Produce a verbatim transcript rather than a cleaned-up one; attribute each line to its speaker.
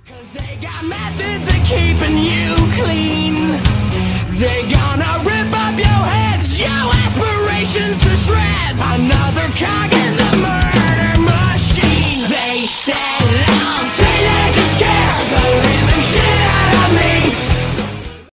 Speaker 1: 'Cause they got methods of keeping you clean.